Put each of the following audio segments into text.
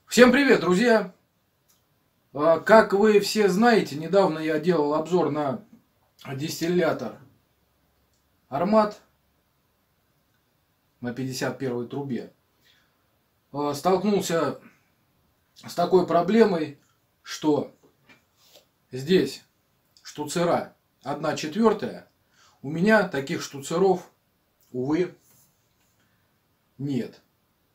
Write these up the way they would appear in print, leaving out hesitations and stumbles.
Всем привет, друзья! Как вы все знаете, недавно я делал обзор на дистиллятор Армат на 51-й трубе. Столкнулся с такой проблемой, что здесь штуцера 1/4. У меня таких штуцеров, увы, нет.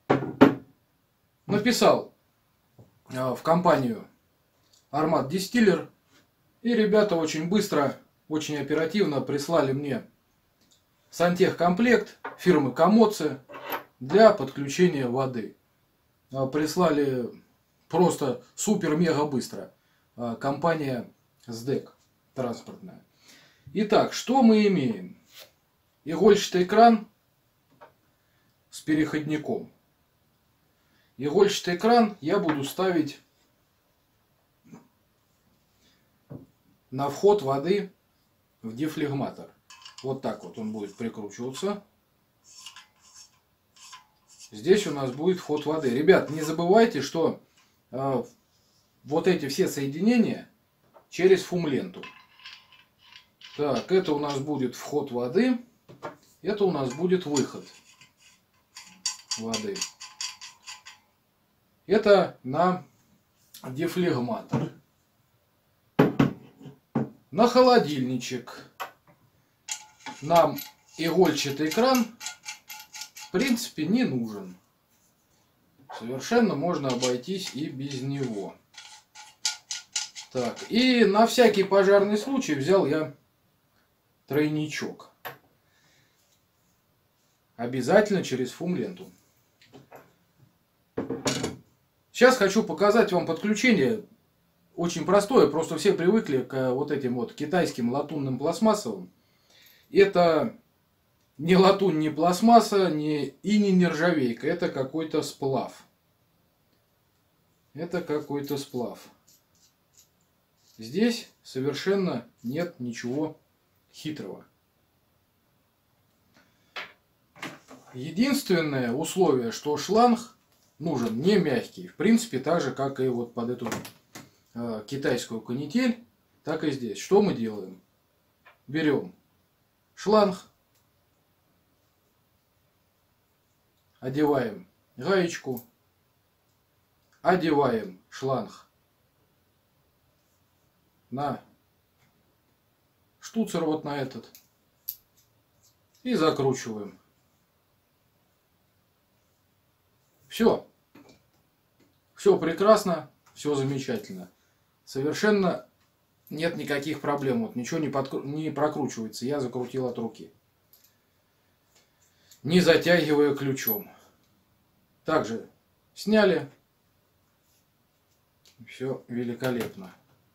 Написал в компанию Армат Дистиллер, и ребята очень быстро, очень оперативно прислали мне сантехкомплект фирмы Комоци для подключения воды. Прислали просто супер-мега быстро. Компания СДЭК транспортная. Итак, что мы имеем? Игольчатый кран с переходником. Игольчатый кран я буду ставить на вход воды в дефлегматор. Вот так вот он будет прикручиваться. Здесь у нас будет вход воды. Ребят, не забывайте, что вот эти все соединения через фумленту. Так, это у нас будет вход воды. Это у нас будет выход воды. Это на дефлегматор. На холодильничек нам игольчатый кран в принципе не нужен. Совершенно можно обойтись и без него. Так, и на всякий пожарный случай взял я тройничок. Обязательно через фумленту. Сейчас хочу показать вам подключение. Очень простое, просто все привыкли к вот этим вот китайским латунным пластмассовым. Это не латунь, не пластмасса, и не нержавейка. Это какой-то сплав. Это какой-то сплав. Здесь совершенно нет ничего хитрого. Единственное условие, что шланг нужен не мягкий. В принципе, так же, как и вот под эту китайскую канитель, так и здесь. Что мы делаем? Берем шланг, одеваем гаечку, одеваем шланг на штуцер вот на этот и закручиваем. Все. Все прекрасно, все замечательно. Совершенно нет никаких проблем. Вот ничего не прокручивается. Я закрутил от руки. Не затягивая ключом. Также сняли. Все великолепно.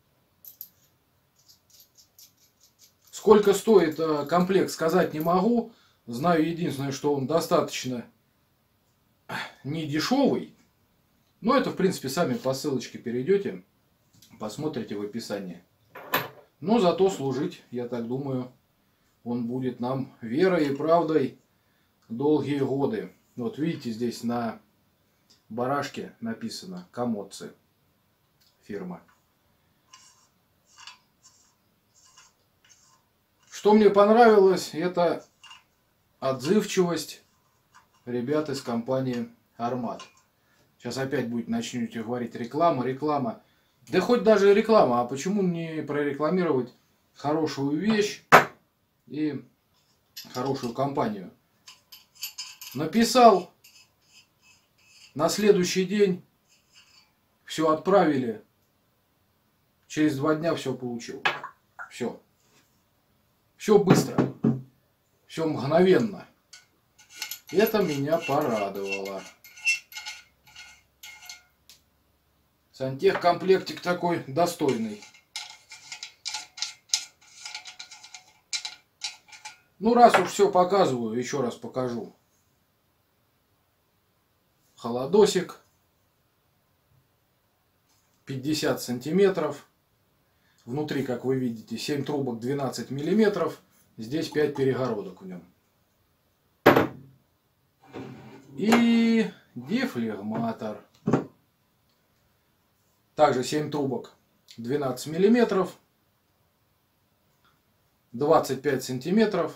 Сколько стоит комплект, сказать не могу. Знаю единственное, что он достаточно не дешевый. Но это, в принципе, сами по ссылочке перейдете, посмотрите в описании. Но зато служить, я так думаю, он будет нам верой и правдой долгие годы. Вот видите, здесь на барашке написано Комоци фирма. Что мне понравилось, это отзывчивость ребят из компании Армат. Сейчас опять будет начнете говорить реклама, реклама. Да хоть даже реклама, а почему не прорекламировать хорошую вещь и хорошую компанию? Написал, на следующий день все отправили, через 2 дня все получил. Все. Все быстро, все мгновенно. Это меня порадовало. Сантехкомплектик такой достойный. Ну, раз уж все показываю, еще раз покажу. Холодосик. 50 сантиметров. Внутри, как вы видите, 7 трубок 12 миллиметров. Здесь 5 перегородок в нем. И дефлегматор. Также 7 трубок 12 миллиметров, 25 сантиметров,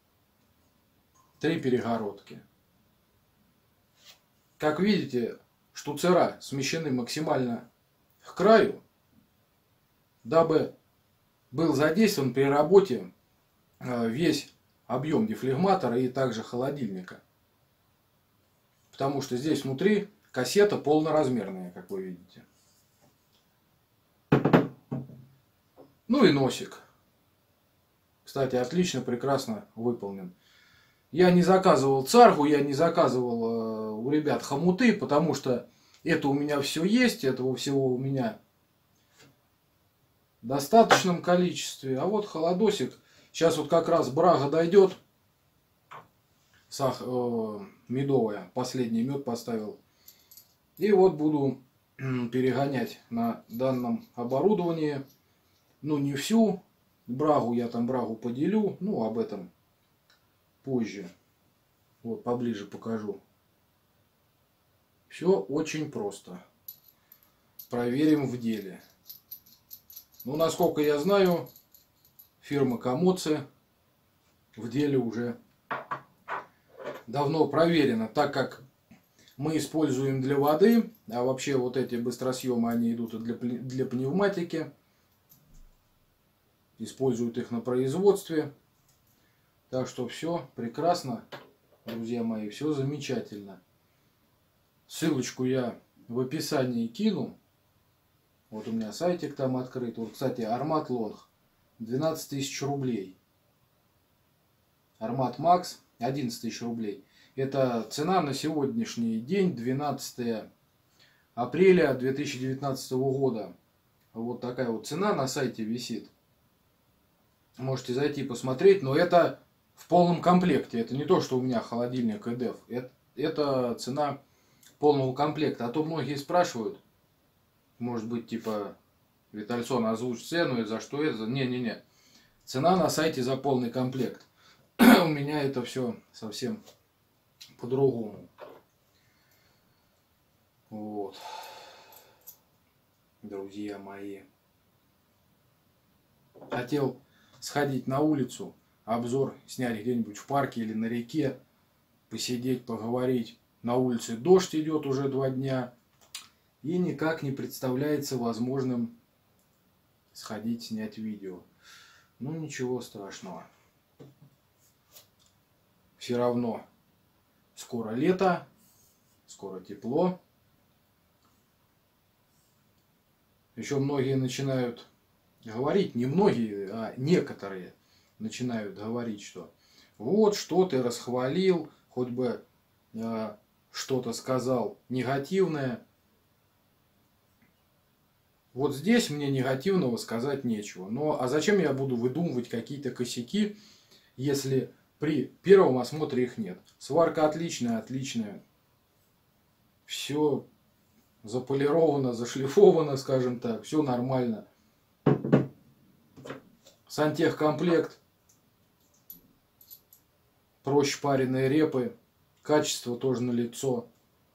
3 перегородки. Как видите, штуцера смещены максимально к краю, дабы был задействован при работе весь объем дефлегматора и также холодильника. Потому что здесь внутри кассета полноразмерная, как вы видите. Ну и носик. Кстати, отлично, прекрасно выполнен. Я не заказывал царгу, я не заказывал у ребят хомуты, потому что это у меня все есть, этого всего у меня в достаточном количестве. А вот холодосик, сейчас вот как раз брага дойдет, медовая, последний мед поставил. И вот буду перегонять на данном оборудовании. Ну, не всю брагу, я там брагу поделю, ну, об этом позже. Вот, поближе покажу. Все очень просто. Проверим в деле. Ну, насколько я знаю, фирма Комоци в деле уже давно проверена, так как мы используем для воды, а вообще вот эти быстросъемы, они идут для пневматики. Используют их на производстве. Так что все прекрасно, друзья мои, все замечательно. Ссылочку я в описании кину. Вот у меня сайтик там открыт. Вот, кстати, Армат Лонг 12 тысяч рублей. Армат Макс 11 тысяч рублей. Это цена на сегодняшний день, 12 апреля 2019 года. Вот такая вот цена на сайте висит. Можете зайти посмотреть, но это в полном комплекте. Это не то, что у меня холодильник EDF. Это цена полного комплекта. А то многие спрашивают, может быть, типа, Витальсон, озвучь цену, и за что это? Не-не-не. Цена на сайте за полный комплект. У меня это все совсем по-другому. Вот. Друзья мои. Хотел сходить на улицу, обзор снять где-нибудь в парке или на реке, посидеть, поговорить. На улице дождь идет уже 2 дня, и никак не представляется возможным сходить снять видео. Ну ничего страшного. Все равно скоро лето, скоро тепло. Еще многие начинают говорить, не многие, а некоторые начинают говорить, что вот что ты расхвалил, хоть бы что-то сказал негативное. Вот здесь мне негативного сказать нечего. Но а зачем я буду выдумывать какие-то косяки, если при первом осмотре их нет? Сварка отличная, отличная. Все заполировано, зашлифовано, скажем так, все нормально. Сантехкомплект, проще пареные репы, качество тоже налицо.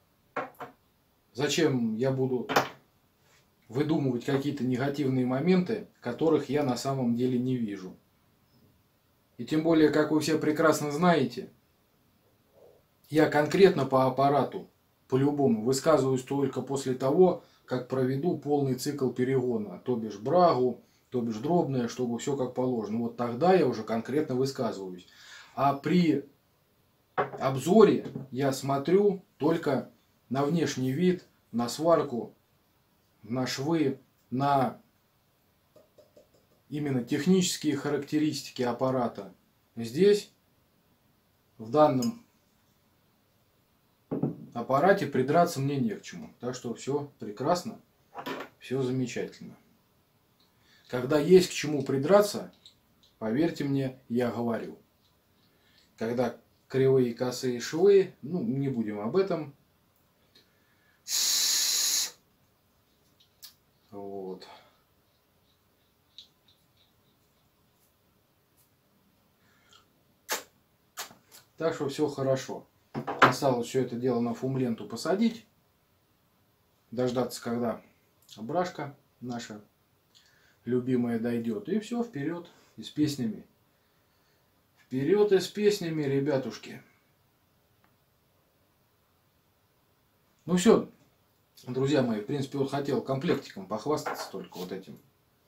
Зачем я буду выдумывать какие-то негативные моменты, которых я на самом деле не вижу? И тем более, как вы все прекрасно знаете, я конкретно по аппарату, по-любому, высказываюсь только после того, как проведу полный цикл перегона, то бишь брагу, то бишь дробное, чтобы все как положено. Вот тогда я уже конкретно высказываюсь. А при обзоре я смотрю только на внешний вид, на сварку, на швы, на именно технические характеристики аппарата. Здесь, в данном аппарате, придраться мне не к чему. Так что все прекрасно, все замечательно. Когда есть к чему придраться, поверьте мне, я говорю. Когда кривые, косые швы, ну, не будем об этом. Вот. Так что все хорошо. Осталось все это дело на фумленту посадить. Дождаться, когда брашка наша любимая дойдет. И все, вперед. И с песнями. Вперед и с песнями, ребятушки. Ну все, друзья мои, в принципе, вот хотел комплектиком похвастаться только вот этим.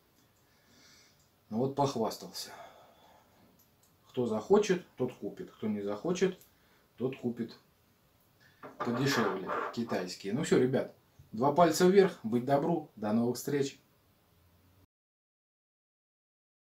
Ну вот похвастался. Кто захочет, тот купит. Кто не захочет, тот купит подешевле, китайские. Ну все, ребят, 2 пальца вверх, быть добру, до новых встреч.